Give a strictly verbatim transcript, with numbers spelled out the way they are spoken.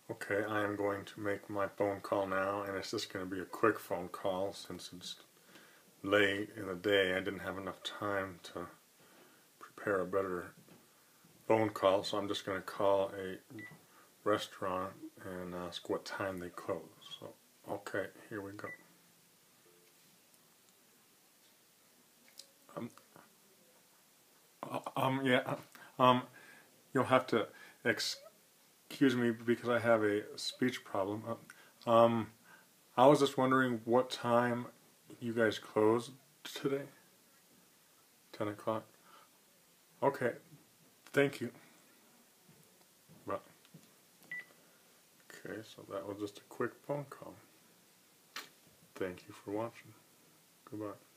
Okay, I am going to make my phone call now, and it's just going to be a quick phone call since it's late in the day. I didn't have enough time to prepare a better phone call, so I'm just going to call a restaurant and ask what time they close. So, okay, here we go. Um, um yeah, um, you'll have to excuse me because I have a speech problem. Um, I was just wondering what time you guys close today? ten o'clock? Okay, thank you. Bye. Okay, so that was just a quick phone call. Thank you for watching. Goodbye.